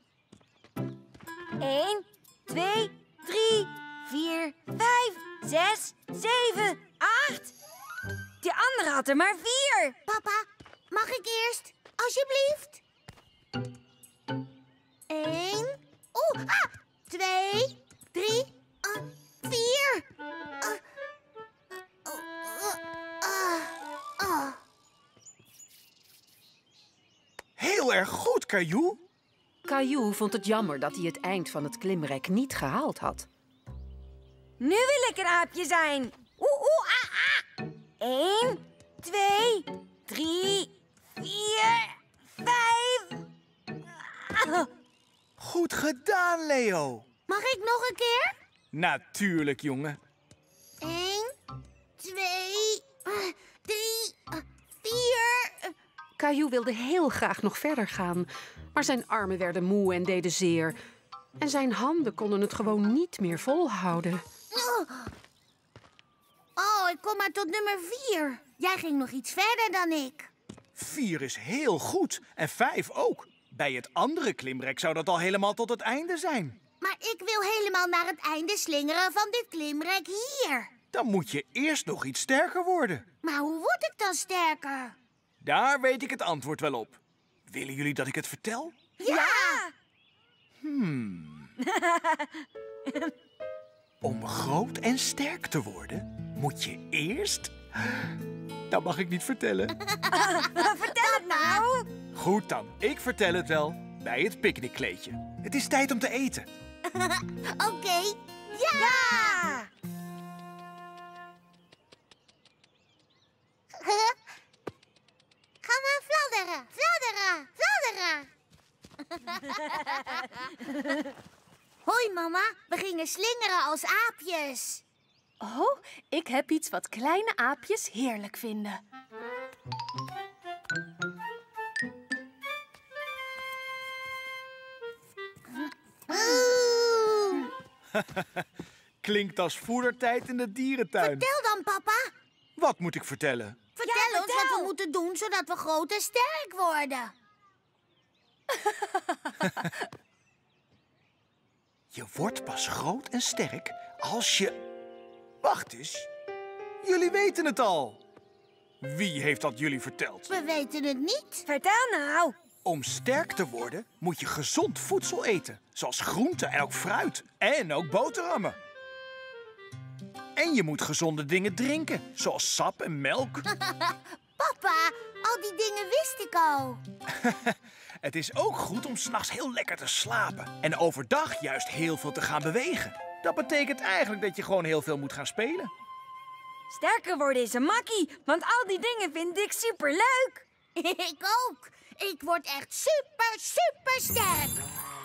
[SPEAKER 4] 1, 2, 3, 4, 5, 6, 7, 8. Die andere had er maar 4.
[SPEAKER 3] Papa, mag ik eerst? Alsjeblieft. 1, 2, 3, 4.
[SPEAKER 2] Heel erg goed, Caillou.
[SPEAKER 1] Caillou vond het jammer dat hij het eind van het klimrek niet gehaald had.
[SPEAKER 4] Nu wil ik een aapje zijn. 1, 2, 3, 4, 5.
[SPEAKER 2] Goed gedaan, Leo.
[SPEAKER 3] Mag ik nog een keer?
[SPEAKER 2] Natuurlijk, jongen.
[SPEAKER 3] 1, 2, 3, 4.
[SPEAKER 1] Caillou wilde heel graag nog verder gaan, maar zijn armen werden moe en deden zeer. En zijn handen konden het gewoon niet meer volhouden.
[SPEAKER 3] Oh, ik kom maar tot nummer 4. Jij ging nog iets verder dan ik.
[SPEAKER 2] 4 is heel goed en 5 ook. Bij het andere klimrek zou dat al helemaal tot het einde zijn.
[SPEAKER 3] Maar ik wil helemaal naar het einde slingeren van dit klimrek hier.
[SPEAKER 2] dan moet je eerst nog iets sterker worden.
[SPEAKER 3] Maar hoe word ik dan sterker?
[SPEAKER 2] Daar weet ik het antwoord wel op. Willen jullie dat ik het vertel?
[SPEAKER 3] Ja!
[SPEAKER 2] Om groot en sterk te worden, moet je eerst... Dat mag ik niet vertellen.
[SPEAKER 3] Vertel het nou!
[SPEAKER 2] Goed dan, ik vertel het wel bij het picknickkleedje. Het is tijd om te eten.
[SPEAKER 3] Oké. Ja! Ga maar fladderen, fladderen, fladderen. Hoi mama, we gingen slingeren als aapjes.
[SPEAKER 8] Oh, ik heb iets wat kleine aapjes heerlijk vinden.
[SPEAKER 2] Klinkt als voedertijd in de dierentuin.
[SPEAKER 3] Vertel dan, papa.
[SPEAKER 2] Wat moet ik vertellen?
[SPEAKER 3] Vertel ons wat we moeten doen zodat we groot en sterk worden.
[SPEAKER 2] Je wordt pas groot en sterk als je... Wacht eens. Jullie weten het al. Wie heeft dat jullie verteld?
[SPEAKER 3] We weten het niet.
[SPEAKER 9] Vertel nou.
[SPEAKER 2] Om sterk te worden moet je gezond voedsel eten. Zoals groenten en ook fruit. En ook boterhammen. En je moet gezonde dingen drinken. Zoals sap en melk.
[SPEAKER 3] Papa, al die dingen wist ik al.
[SPEAKER 2] Het is ook goed om 's nachts heel lekker te slapen. En overdag juist heel veel te gaan bewegen. Dat betekent eigenlijk dat je gewoon heel veel moet gaan spelen.
[SPEAKER 9] Sterker worden is een makkie, want al die dingen vind ik superleuk.
[SPEAKER 3] Ik ook. Ik word echt super, super sterk.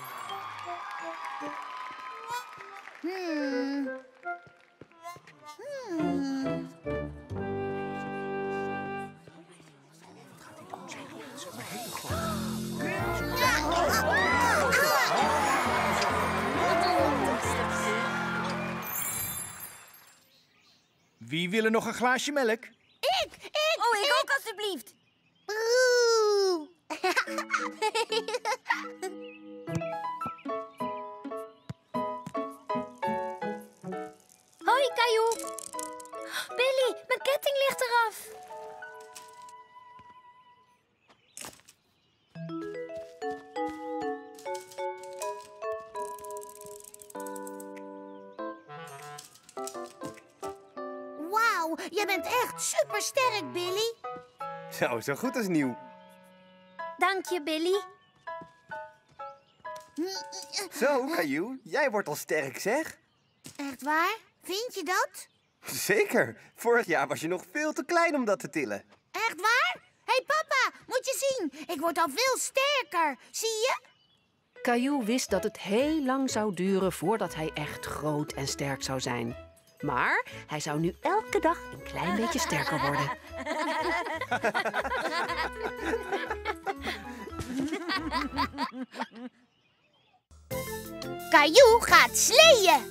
[SPEAKER 2] Wie wil er nog een glaasje melk?
[SPEAKER 3] Ik.
[SPEAKER 9] Oh, ik ook alstublieft.
[SPEAKER 3] Oeh.
[SPEAKER 10] Hoi, Caillou. Billy, mijn ketting ligt eraf.
[SPEAKER 3] Wauw, jij bent echt super sterk, Billy.
[SPEAKER 12] Zo goed als nieuw.
[SPEAKER 10] Dank je, Billy.
[SPEAKER 12] Zo, Caillou, jij wordt al sterk, zeg.
[SPEAKER 3] Echt waar? Vind je dat?
[SPEAKER 12] Zeker. Vorig jaar was je nog veel te klein om dat te tillen.
[SPEAKER 3] Echt waar? Hé, papa, moet je zien. Ik word al veel sterker. Zie je?
[SPEAKER 1] Caillou wist dat het heel lang zou duren voordat hij echt groot en sterk zou zijn. Maar hij zou nu elke dag een klein beetje sterker worden.
[SPEAKER 3] Caillou gaat sleeën.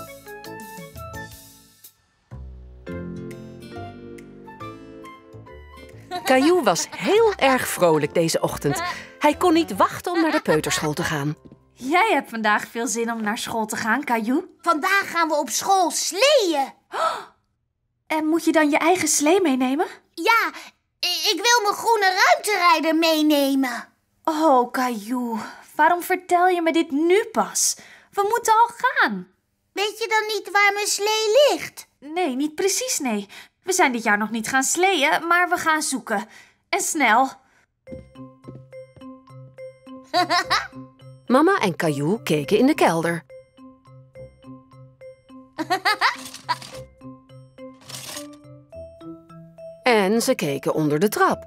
[SPEAKER 1] Caillou was heel erg vrolijk deze ochtend. Hij kon niet wachten om naar de peuterschool te gaan.
[SPEAKER 8] Jij hebt vandaag veel zin om naar school te gaan, Caillou.
[SPEAKER 3] Vandaag gaan we op school sleeën.
[SPEAKER 8] En moet je dan je eigen slee meenemen?
[SPEAKER 3] Ja, ik wil mijn groene ruimterijder meenemen.
[SPEAKER 8] Oh, Caillou, waarom vertel je me dit nu pas? We moeten al gaan.
[SPEAKER 3] Weet je dan niet waar mijn slee ligt?
[SPEAKER 8] Nee, niet precies, nee. We zijn dit jaar nog niet gaan sleeën, maar we gaan zoeken. En snel.
[SPEAKER 1] Mama en Caillou keken in de kelder. En ze keken onder de trap.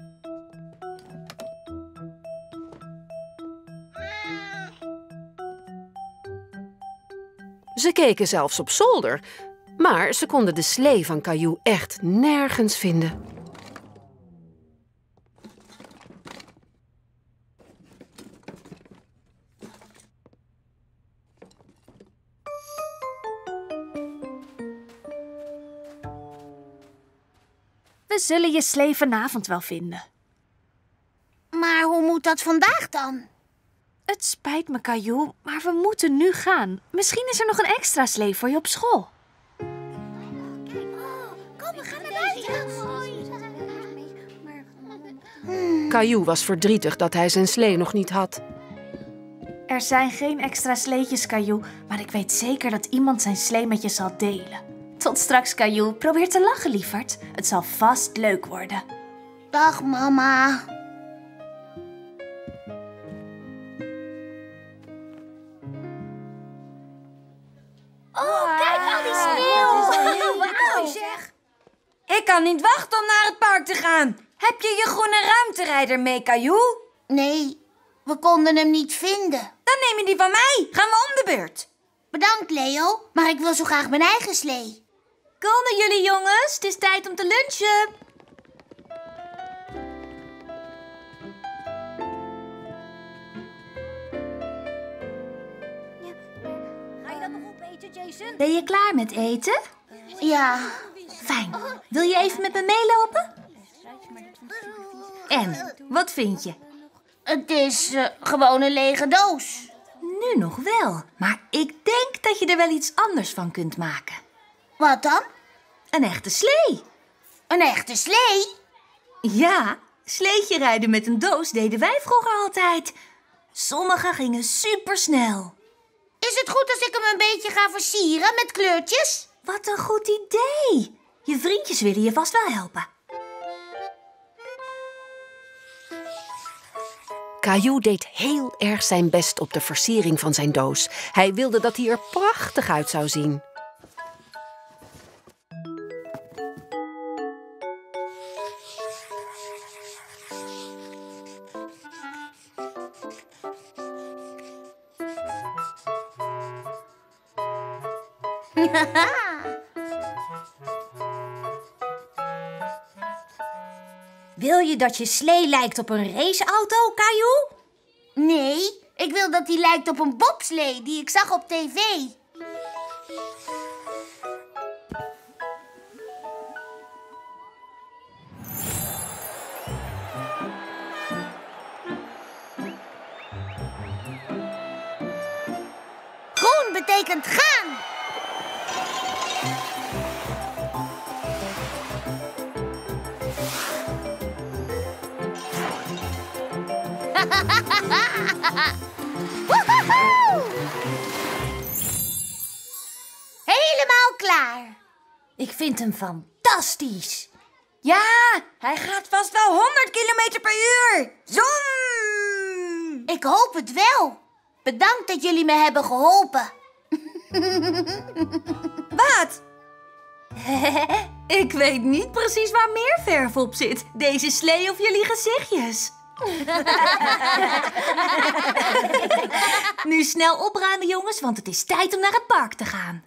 [SPEAKER 1] Ze keken zelfs op zolder, maar ze konden de slee van Caillou echt nergens vinden.
[SPEAKER 8] We zullen je slee vanavond wel vinden.
[SPEAKER 3] Maar hoe moet dat vandaag dan?
[SPEAKER 8] Het spijt me, Caillou, maar we moeten nu gaan. Misschien is er nog een extra slee voor je op school.
[SPEAKER 1] Caillou was verdrietig dat hij zijn slee nog niet had.
[SPEAKER 8] Er zijn geen extra sleetjes, Caillou, maar ik weet zeker dat iemand zijn slee met je zal delen. Tot straks, Caillou. Probeer te lachen, lieverd. Het zal vast leuk worden.
[SPEAKER 3] Dag, mama.
[SPEAKER 13] Oh, kijk al die sneeuw. Dat is wel heel mooi, zeg. Ik kan niet wachten om naar het park te gaan. Heb je je groene ruimterijder mee, Caillou?
[SPEAKER 3] Nee, we konden hem niet vinden.
[SPEAKER 13] Dan neem je die van mij. Gaan we om de beurt.
[SPEAKER 3] Bedankt, Leo, maar ik wil zo graag mijn eigen slee.
[SPEAKER 8] Komen jullie, jongens? Het is tijd om te lunchen.
[SPEAKER 13] Ga je dat nog opeten, Jason?
[SPEAKER 4] Ben je klaar met eten?
[SPEAKER 3] Ja.
[SPEAKER 4] Fijn. Wil je even met me meelopen? En, wat vind je?
[SPEAKER 3] Het is gewoon een lege doos.
[SPEAKER 4] Nu nog wel, maar ik denk dat je er wel iets anders van kunt maken.
[SPEAKER 3] Wat dan?
[SPEAKER 4] Een echte slee.
[SPEAKER 3] Een echte slee?
[SPEAKER 4] Ja, sleetje rijden met een doos deden wij vroeger altijd. Sommige gingen supersnel.
[SPEAKER 3] Is het goed als ik hem een beetje ga versieren met kleurtjes?
[SPEAKER 4] Wat een goed idee. Je vriendjes willen je vast wel helpen.
[SPEAKER 1] Caillou deed heel erg zijn best op de versiering van zijn doos. Hij wilde dat hij er prachtig uit zou zien.
[SPEAKER 13] Wil je dat je slee lijkt op een raceauto, Caillou?
[SPEAKER 3] Nee, ik wil dat hij lijkt op een bobslee die ik zag op tv. Groen betekent gaan. Helemaal klaar.
[SPEAKER 13] Ik vind hem fantastisch. Ja, hij gaat vast wel 100 kilometer per uur. Zoom!
[SPEAKER 3] Ik hoop het wel. Bedankt dat jullie me hebben geholpen.
[SPEAKER 13] Wat?
[SPEAKER 4] Ik weet niet precies waar meer verf op zit. Deze slee of jullie gezichtjes. Nu snel opruimen, jongens, want het is tijd om naar het park te gaan.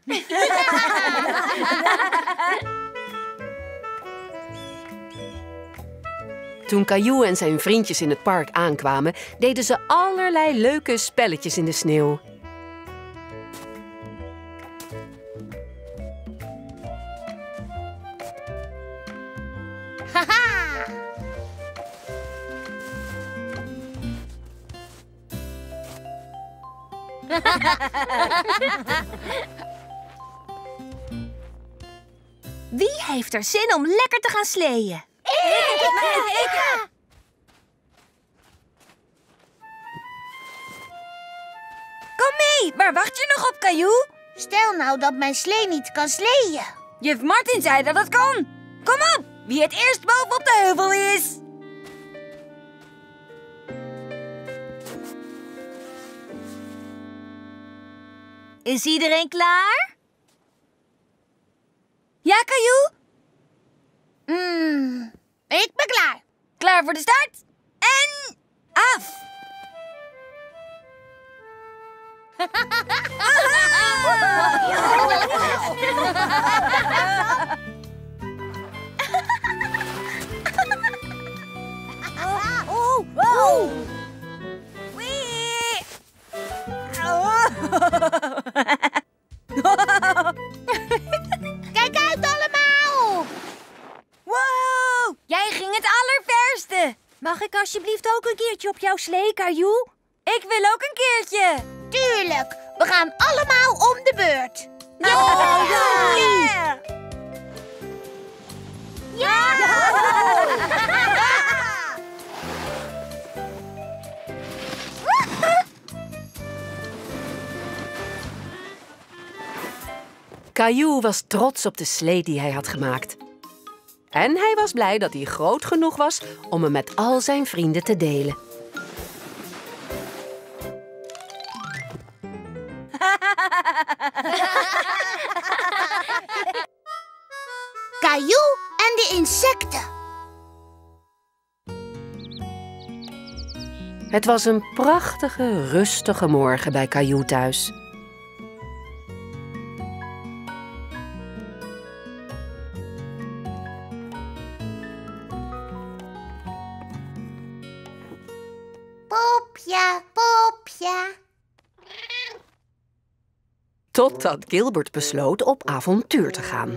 [SPEAKER 1] Toen Caillou en zijn vriendjes in het park aankwamen, deden ze allerlei leuke spelletjes in de sneeuw.
[SPEAKER 4] Wie heeft er zin om lekker te gaan sleeën?
[SPEAKER 3] Ik!
[SPEAKER 13] Kom mee, waar wacht je nog op, Caillou?
[SPEAKER 3] Stel nou dat mijn slee niet kan sleeën.
[SPEAKER 13] Juf Martin zei dat het kon. Kom op, wie het eerst bovenop de heuvel is.
[SPEAKER 4] Is iedereen klaar?
[SPEAKER 13] Ja, Caillou?
[SPEAKER 3] Ik ben klaar.
[SPEAKER 13] Klaar voor de start? En af! Wee!
[SPEAKER 3] Kijk uit allemaal!
[SPEAKER 13] Wow, jij ging het allerverste.
[SPEAKER 8] Mag ik alsjeblieft ook een keertje op jouw slee, Caillou?
[SPEAKER 13] Ik wil ook een keertje.
[SPEAKER 3] Tuurlijk, we gaan allemaal om de beurt.
[SPEAKER 13] Yeah!
[SPEAKER 3] Ja!
[SPEAKER 1] Caillou was trots op de slee die hij had gemaakt. En hij was blij dat hij groot genoeg was om hem met al zijn vrienden te delen.
[SPEAKER 3] Caillou en de insecten.
[SPEAKER 1] Het was een prachtige, rustige morgen bij Caillou thuis.
[SPEAKER 3] Popje, popje.
[SPEAKER 1] Totdat Gilbert besloot op avontuur te gaan.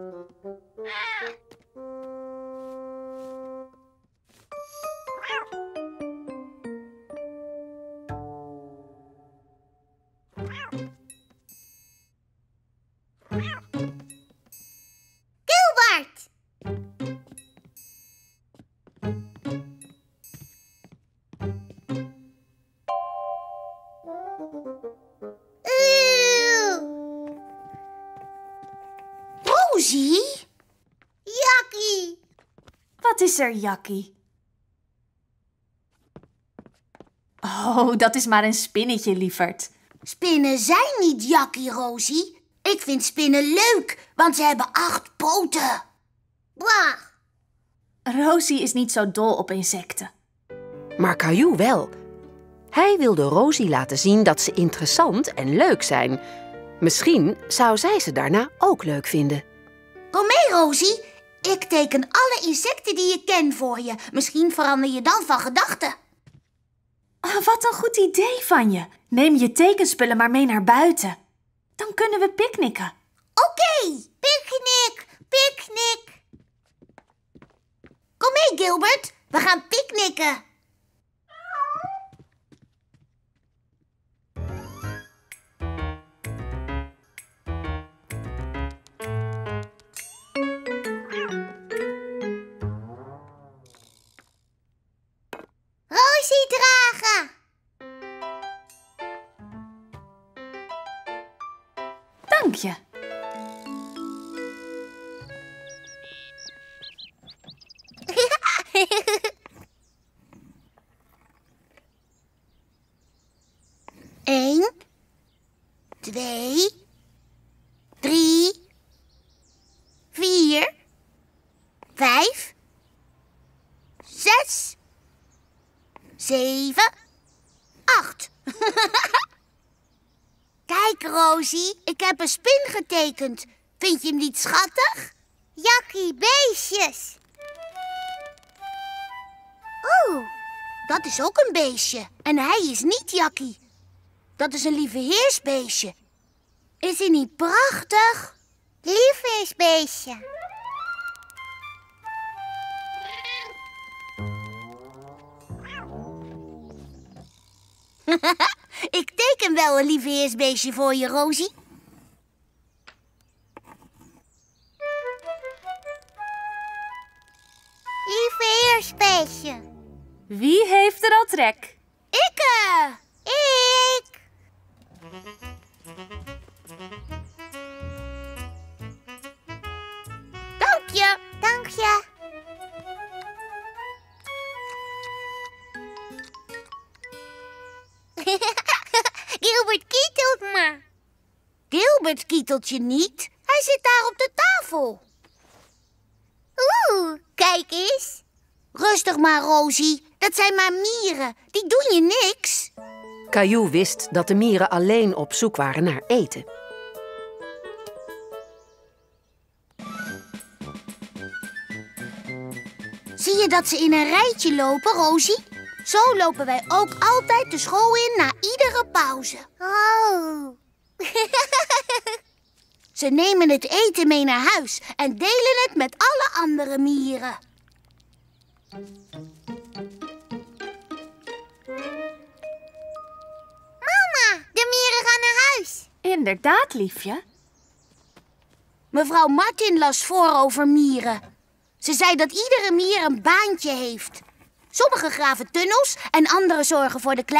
[SPEAKER 3] Gilbert! Rosie? Jakkie!
[SPEAKER 8] Wat is er, Jakkie? Oh, dat is maar een spinnetje, lieverd.
[SPEAKER 3] Spinnen zijn niet Jakkie, Rosie. Ik vind spinnen leuk, want ze hebben 8 poten. Blah.
[SPEAKER 8] Rosie is niet zo dol op insecten.
[SPEAKER 1] Maar Caillou wel. Hij wilde Rosie laten zien dat ze interessant en leuk zijn. Misschien zou zij ze daarna ook leuk vinden.
[SPEAKER 3] Kom mee, Rosie. Ik teken alle insecten die je kent voor je. Misschien verander je dan van gedachten.
[SPEAKER 8] Oh, wat een goed idee van je. Neem je tekenspullen maar mee naar buiten. Dan kunnen we picknicken.
[SPEAKER 3] Oké, picknick, picknick. Kom mee, Gilbert. We gaan picknicken. Rosie dragen.
[SPEAKER 8] Dank je.
[SPEAKER 3] Eén, 2, 3, 4, 5, 6, 7, 8. Kijk, Rosie, ik heb een spin getekend. Vind je hem niet schattig? Jakkie, beestjes. Oh, dat is ook een beestje. En hij is niet Jakkie. Dat is een lieveheersbeestje. Is hij niet prachtig? Lieveheersbeestje. Ik teken wel een lieveheersbeestje voor je, Rosie. Lieveheersbeestje.
[SPEAKER 8] Wie heeft er al trek?
[SPEAKER 3] Ik! Dank je. Dank je. Gilbert kietelt me. Gilbert kietelt je niet. Hij zit daar op de tafel. Oeh, kijk eens. Rustig maar, Rosie. Dat zijn maar mieren. Die doen je niks.
[SPEAKER 1] Caillou wist dat de mieren alleen op zoek waren naar eten.
[SPEAKER 3] Zie je dat ze in een rijtje lopen, Rosie? Zo lopen wij ook altijd de school in na iedere pauze. Oh. Ze nemen het eten mee naar huis en delen het met alle andere mieren. Mama, de mieren gaan naar huis.
[SPEAKER 8] Inderdaad, liefje.
[SPEAKER 3] Mevrouw Martin las voor over mieren. Ze zei dat iedere mier een baantje heeft. Sommigen graven tunnels en anderen zorgen voor de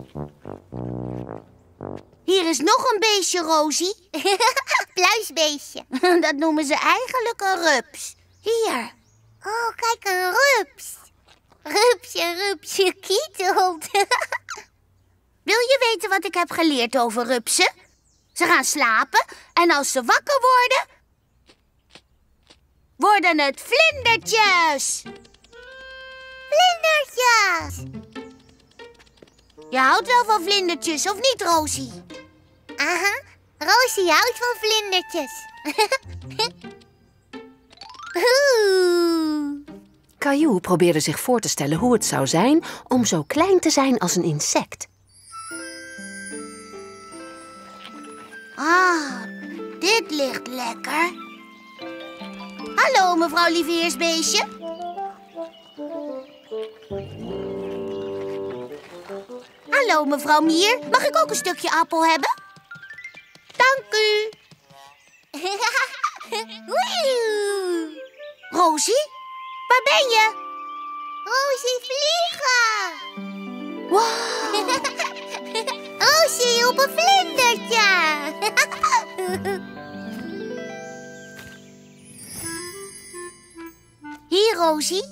[SPEAKER 3] Hier is nog een beestje, Rosie.
[SPEAKER 10] Pluisbeestje.
[SPEAKER 3] Dat noemen ze eigenlijk een rups. Hier.
[SPEAKER 10] Oh, kijk, een rups. Rupsje, kietelt.
[SPEAKER 3] Wil je weten wat ik heb geleerd over rupsen? Ze gaan slapen en als ze wakker worden het vlindertjes.
[SPEAKER 10] Vlindertjes.
[SPEAKER 3] Je houdt wel van vlindertjes, of niet, Rosie?
[SPEAKER 10] Aha, Rosie houdt van vlindertjes.
[SPEAKER 1] Caillou probeerde zich voor te stellen hoe het zou zijn om zo klein te zijn als een insect.
[SPEAKER 3] Ah, dit ligt lekker. Hallo, mevrouw Lieveheersbeestje. Hallo, mevrouw Mier. Mag ik ook een stukje appel hebben? Dank u. Rosie, waar ben je?
[SPEAKER 10] Rosie vliegen.
[SPEAKER 3] Wow.
[SPEAKER 10] Rosie op een vlindertje.
[SPEAKER 3] Hier, Rosie.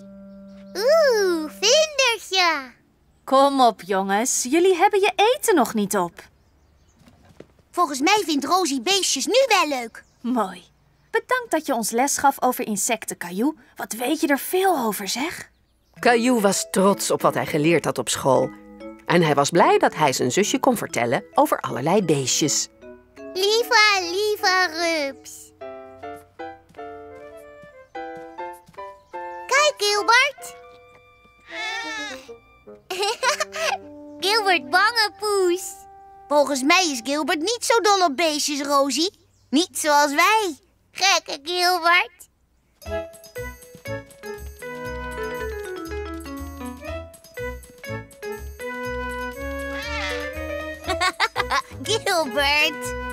[SPEAKER 10] Vlindertje.
[SPEAKER 8] Kom op, jongens. Jullie hebben je eten nog niet op.
[SPEAKER 3] Volgens mij vindt Rosie beestjes nu wel leuk.
[SPEAKER 8] Mooi. Bedankt dat je ons les gaf over insecten, Caillou. Wat weet je er veel over, zeg?
[SPEAKER 1] Caillou was trots op wat hij geleerd had op school. En hij was blij dat hij zijn zusje kon vertellen over allerlei beestjes.
[SPEAKER 10] Lieve rups. Kijk, Gilbert. Gilbert, bange poes.
[SPEAKER 3] Volgens mij is Gilbert niet zo dol op beestjes, Rosie. Niet zoals wij.
[SPEAKER 10] Gekke Gilbert.
[SPEAKER 3] Gilbert.